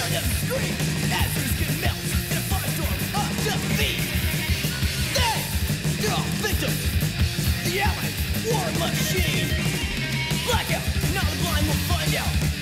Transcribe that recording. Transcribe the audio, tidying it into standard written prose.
hear them scream as their skin melts in a firestorm of defeat. They're all victims. The Allied war machine. Blackout, now the blind will find out.